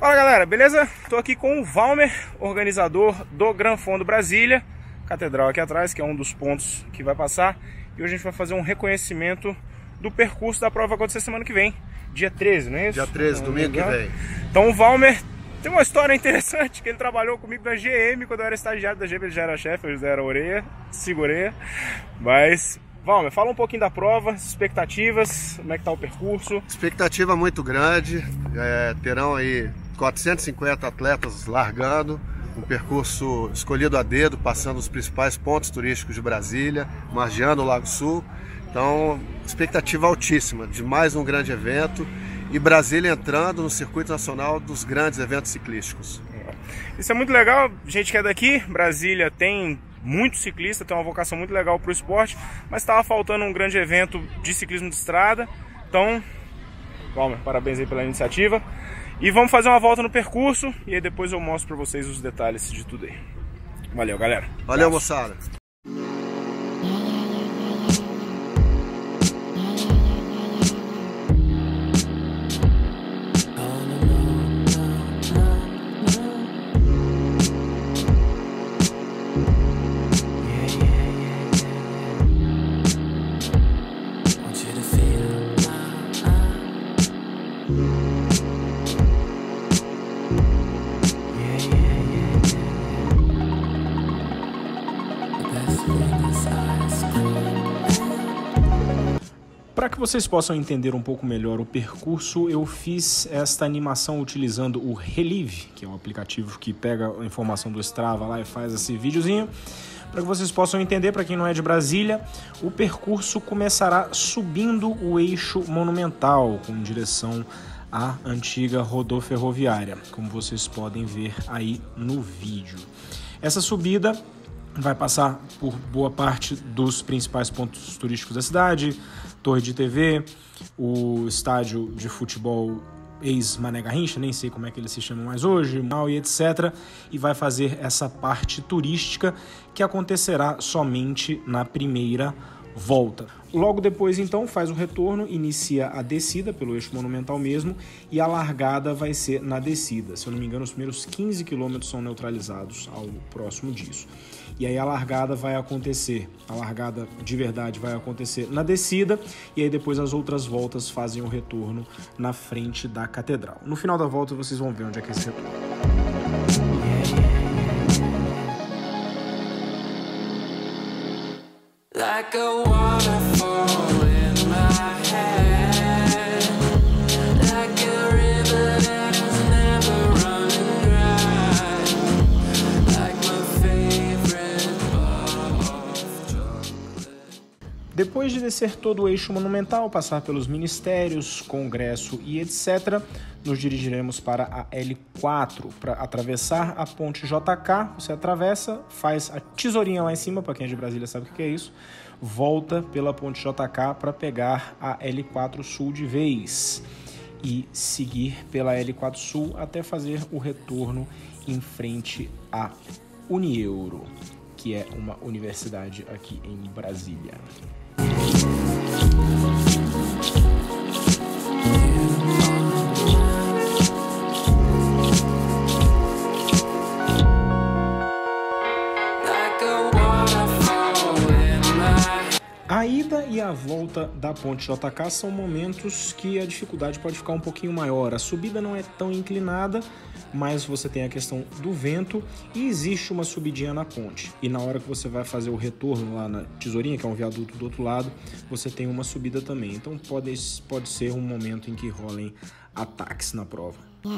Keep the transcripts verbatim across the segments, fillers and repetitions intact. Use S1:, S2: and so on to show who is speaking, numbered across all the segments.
S1: Fala galera, beleza? Tô aqui com o Valmer, organizador do Gran Fondo Brasília, Catedral aqui atrás, que é um dos pontos que vai passar. E hoje a gente vai fazer um reconhecimento do percurso da prova que vai acontecer semana que vem, dia treze, não é isso?
S2: Dia treze, domingo que vem.
S1: Então o Valmer tem uma história interessante, que ele trabalhou comigo na G M, quando eu era estagiário da G M, ele já era chefe, eu já era orelha, segurei. Mas, Valmer, fala um pouquinho da prova, expectativas, como é que tá o percurso.
S2: Expectativa muito grande, é, terão aí quatrocentos e cinquenta atletas largando, um percurso escolhido a dedo, passando os principais pontos turísticos de Brasília, margeando o Lago Sul. Então, expectativa altíssima de mais um grande evento e Brasília entrando no circuito nacional dos grandes eventos ciclísticos.
S1: Isso é muito legal, gente que é daqui, Brasília tem muito ciclista, tem uma vocação muito legal para o esporte, mas estava faltando um grande evento de ciclismo de estrada. Então, Valmer, parabéns aí pela iniciativa. E vamos fazer uma volta no percurso e aí depois eu mostro para vocês os detalhes de tudo aí. Valeu, galera.
S2: Valeu, moçada.
S3: Para que vocês possam entender um pouco melhor o percurso, eu fiz esta animação utilizando o Relive, que é um aplicativo que pega a informação do Strava lá e faz esse videozinho. Para que vocês possam entender, para quem não é de Brasília, o percurso começará subindo o eixo monumental, com direção à antiga rodoferroviária, como vocês podem ver aí no vídeo. Essa subida vai passar por boa parte dos principais pontos turísticos da cidade, Torre de T V, o estádio de futebol ex-Mané Garrincha, nem sei como é que ele se chama mais hoje, e etcétera. E vai fazer essa parte turística que acontecerá somente na primeira volta. Logo depois, então, faz o retorno, inicia a descida pelo eixo monumental mesmo e a largada vai ser na descida. Se eu não me engano, os primeiros quinze quilômetros são neutralizados ao próximo disso. E aí a largada vai acontecer, a largada de verdade vai acontecer na descida e aí depois as outras voltas fazem o retorno na frente da catedral. No final da volta vocês vão ver onde é que é esse retorno.
S4: Like a waterfall in my head, like a river that is never running dry, like my favorite bar of chocolate.
S3: Depois de descer todo o eixo monumental, passar pelos ministérios, congresso e etcétera, nos dirigiremos para a L quatro. Para atravessar a ponte J K, você atravessa, faz a tesourinha lá em cima, para quem é de Brasília sabe o que é isso, volta pela ponte J K para pegar a L quatro Sul de vez e seguir pela L quatro Sul até fazer o retorno em frente à Unieuro, que é uma universidade aqui em Brasília. A ida e a volta da ponte J K são momentos que a dificuldade pode ficar um pouquinho maior. A subida não é tão inclinada, mas você tem a questão do vento e existe uma subidinha na ponte. E na hora que você vai fazer o retorno lá na tesourinha, que é um viaduto do outro lado, você tem uma subida também. Então pode, pode ser um momento em que rolem ataques na prova.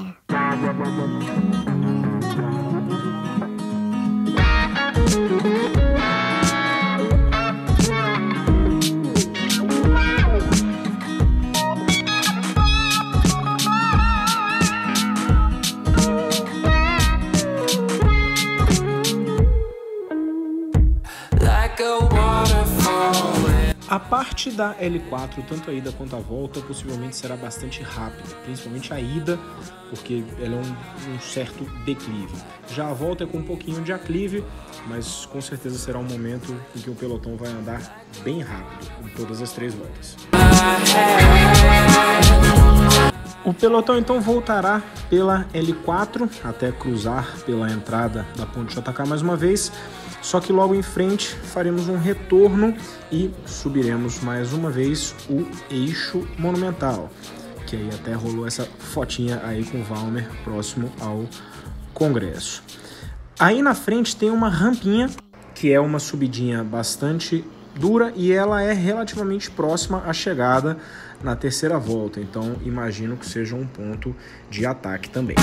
S3: A parte da L quatro, tanto a ida quanto a volta, possivelmente será bastante rápida, principalmente a ida, porque ela é um, um certo declive. Já a volta é com um pouquinho de aclive, mas com certeza será um momento em que o pelotão vai andar bem rápido, em todas as três voltas. O pelotão então voltará pela L quatro até cruzar pela entrada da Ponte J K mais uma vez, só que logo em frente faremos um retorno e subiremos mais uma vez o eixo monumental, que aí até rolou essa fotinha aí com o Valmer próximo ao Congresso. Aí na frente tem uma rampinha, que é uma subidinha bastante dura e ela é relativamente próxima à chegada na terceira volta, então imagino que seja um ponto de ataque também.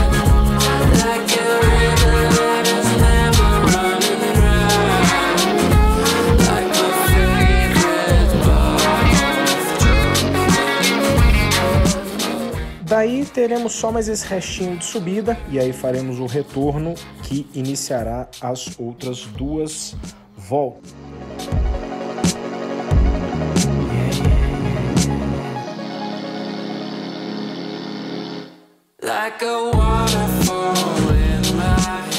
S3: Daí teremos só mais esse restinho de subida e aí faremos o retorno que iniciará as outras duas voltas.
S4: Like a waterfall in my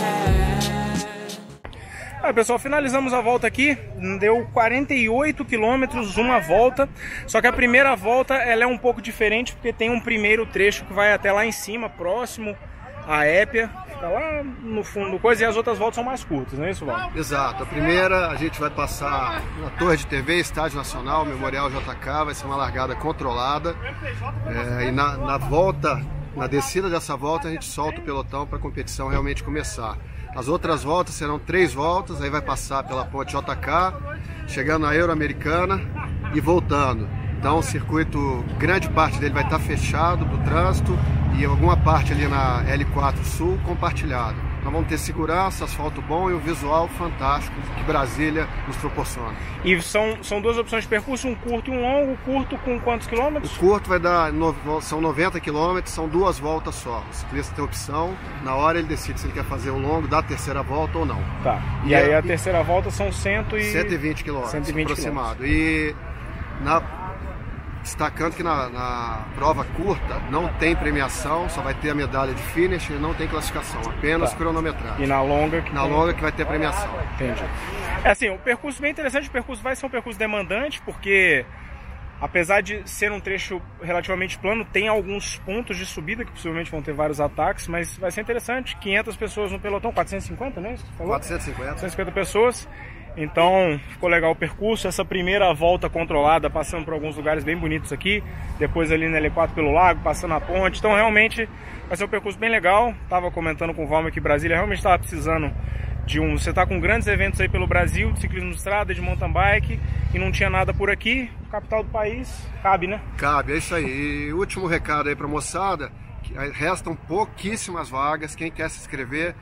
S4: head.
S1: Ah, pessoal, finalizamos a volta aqui, deu quarenta e oito quilômetros uma volta, só que a primeira volta ela é um pouco diferente porque tem um primeiro trecho que vai até lá em cima, próximo à Épia, fica lá no fundo do coisa, e as outras voltas são mais curtas, não é isso, Val?
S2: Exato, a primeira a gente vai passar na Torre de T V, Estádio Nacional, Memorial J K, vai ser uma largada controlada, é, e na, na volta, na descida dessa volta a gente solta o pelotão para a competição realmente começar. As outras voltas serão três voltas, aí vai passar pela Ponte J K, chegando na Euro-Americana e voltando. Então o circuito, grande parte dele vai estar fechado para o trânsito e alguma parte ali na L quatro Sul compartilhado. Nós vamos ter segurança, asfalto bom e um visual fantástico que Brasília nos proporciona.
S1: E são, são duas opções de percurso, um curto e um longo. O curto com quantos quilômetros?
S2: O curto vai dar, são noventa quilômetros, são duas voltas só. O ciclista tem opção, na hora ele decide se ele quer fazer o longo da terceira volta ou não.
S1: Tá. E, e aí é, a terceira volta são cento e...
S2: cento e vinte quilômetros
S1: cento e vinte
S2: aproximado. E na... destacando que na, na prova curta não tem premiação, só vai ter a medalha de finish e não tem classificação, apenas
S1: tá.
S2: cronometragem.
S1: E na longa que
S2: Na
S1: tem...
S2: longa que vai ter premiação.
S1: Entendi. É assim, o percurso bem interessante, o percurso vai ser um percurso demandante, porque apesar de ser um trecho relativamente plano, tem alguns pontos de subida que possivelmente vão ter vários ataques, mas vai ser interessante, quinhentas pessoas no pelotão, quatrocentos e cinquenta, né? Você falou?
S2: quatrocentos e cinquenta.
S1: quatrocentas e cinquenta pessoas. Então ficou legal o percurso, essa primeira volta controlada, passando por alguns lugares bem bonitos aqui, depois ali na L quatro pelo lago, passando a ponte, então realmente vai ser um percurso bem legal. Tava comentando com o Valmer que Brasília realmente estava precisando de um... Você tá com grandes eventos aí pelo Brasil, de ciclismo de estrada, de mountain bike, e não tinha nada por aqui, capital do país, cabe, né?
S2: Cabe, é isso aí. E último recado aí pra moçada, que restam pouquíssimas vagas, quem quer se inscrever,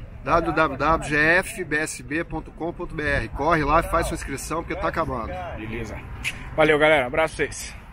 S2: w w w ponto g f b s b ponto com ponto b r. Corre lá e faz sua inscrição porque tá acabando.
S1: Beleza. Valeu, galera. Abraço pra vocês.